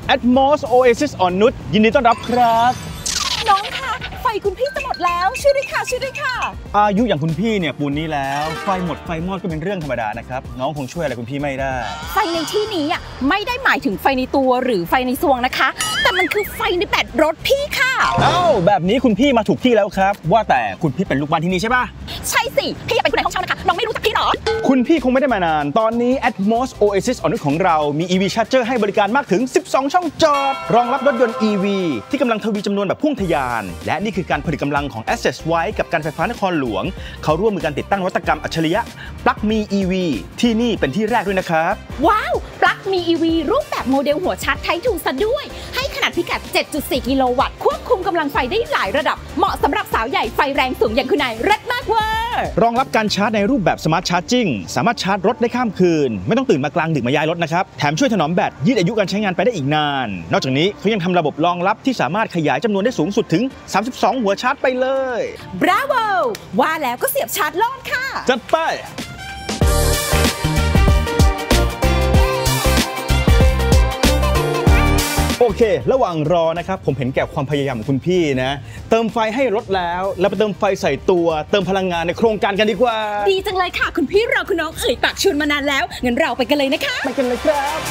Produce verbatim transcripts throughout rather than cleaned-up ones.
Atmos Oasis อ่อนนุชยินดีต้อนรับครับน้องคะไฟคุณพี่จะหมดแล้วช่วยด้วยค่ะช่วยด้วยค่ะอายุอย่างคุณพี่เนี่ยปูนนี้แล้วไฟหมดไฟมอดก็เป็นเรื่องธรรมดานะครับน้องคงช่วยอะไรคุณพี่ไม่ได้ไฟในที่นี้อ่ะไม่ได้หมายถึงไฟในตัวหรือไฟในซวงนะคะแต่มันคือไฟในแบตรถพี่ค่ะเอ้าแบบนี้คุณพี่มาถูกที่แล้วครับว่าแต่คุณพี่เป็นลูกบ้านที่นี่ใช่ปะใช่สิพี่อยากเป็นคนในห้องเช่านะคะน้องไม่รู้จักพี่หรอคุณพี่คงไม่ได้มานานตอนนี้ Atmos Oasis อ่อนนุชของเรามี อี วี Charger ให้บริการมากถึงสิบสองช่องจอดรองรับรถยนต์ อี วี ที่กำลังทวีจำนวนแบบพุ่งทะยานและนี่คือการผลิตกำลังของ Access ไว้ กับการไฟฟ้านครหลวงเขาร่วมมือกันติดตั้งนวัตกรรมอัจฉริยะปลั๊กมี อี วี ที่นี่เป็นที่แรกด้วยนะครับว้าวปลั๊กมี อี วี รูปแบบโมเดลหัวชาร์จไทป์ทูซะด้วยให้ขนาดพิกัด เจ็ดจุดสี่ กิโลวัตต์ควบคุมกำลังไฟได้หลายระดับเหมาะสำหรับสาวใหญ่ไฟแรงสูงอย่างคุณนายเร็ดมากเวอร์รองรับการชาร์จในรูปแบบ Smart Charging สามารถชาร์จรถได้ข้ามคืนไม่ต้องตื่นมากลางดึกมาย้ายรถนะครับแถมช่วยถนอมแบตยืดอายุการใช้งานไปได้อีกนานนอกจากนี้เขายังทำระบบรองรับที่สามารถขยายจำนวนได้สูงสุดถึงสามสิบสองหัวชาร์จไปเลยบราโวว่าแล้วก็เสียบชาร์จโลดค่ะจัดไปโอเคระหว่างรอนะครับผมเห็นแก่ความพยายามของคุณพี่นะเติมไฟให้รถแล้วแล้วไปเติมไฟใส่ตัวเติมพลังงานในโครงการกันดีกว่าดีจังเลยค่ะคุณพี่เราคุณน้องเอ่ยปากชวนมานานแล้วงั้นเราไปกันเลยนะคะไปกันเลยครับ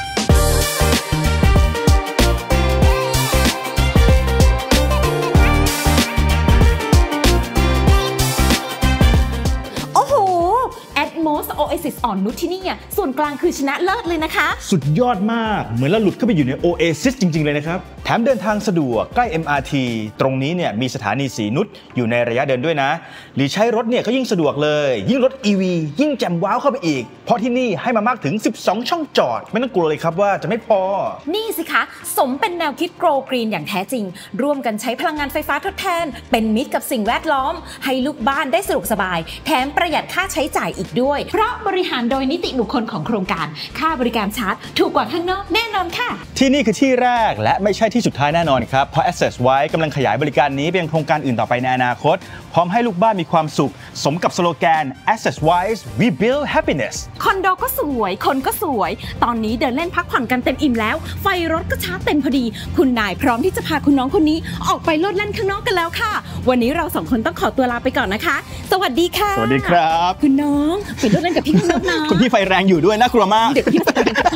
Atmos Oasis อ่อนนุชที่นี่ส่วนกลางคือชนะเลิศเลยนะคะสุดยอดมากเหมือนเราหลุดเข้าไปอยู่ใน Oasis จริงๆเลยนะครับแถมเดินทางสะดวกใกล้ เอ็ม อาร์ ที ตรงนี้เนี่ยมีสถานีสีนุชอยู่ในระยะเดินด้วยนะหรือใช้รถเนี่ยก็ยิ่งสะดวกเลยยิ่งรถ อี วี ยิ่งแจ่มว้าวเข้าไปอีกเพราะที่นี่ให้มามากถึงสิบสองช่องจอดไม่ต้องกลัวเลยครับว่าจะไม่พอนี่สิคะสมเป็นแนวคิดโกลกรีนอย่างแท้จริงร่วมกันใช้พลังงานไฟฟ้าทดแทนเป็นมิตรกับสิ่งแวดล้อมให้ลูกบ้านได้สะดวกสบายแถมประหยัดค่าใช้จ่ายอีกด้วยเพราะบริหารโดยนิติบุคคลของโครงการค่าบริการชาร์จถูกกว่าข้างนอกแน่นอนค่ะที่นี่คือที่แรกและไม่ใช่ที่สุดท้ายแน่นอนครับเพราะ Access ไว้กำลังขยายบริการนี้เป็นโครงการอื่นต่อไปในอนาคตพร้อมให้ลูกบ้านมีความสุขสมกับสโลแกน Access Wise We Build Happiness คอนโดก็สวยคนก็สวยตอนนี้เดินเล่นพักผ่อนกันเต็มอิ่มแล้วไฟรถก็ชาร์จเต็มพอดีคุณนายพร้อมที่จะพาคุณน้องคนนี้ออกไปโลดเล่นข้างนอกกันแล้วค่ะวันนี้เราสองคนต้องขอตัวลาไปก่อนนะคะสวัสดีค่ะสวัสดีครับคุณน้องไปโลดเล่นกับพี่ข้างนอกนะคุณพี่ไฟแรงอยู่ด้วยน่ากลัวมากเดี๋ยวพี่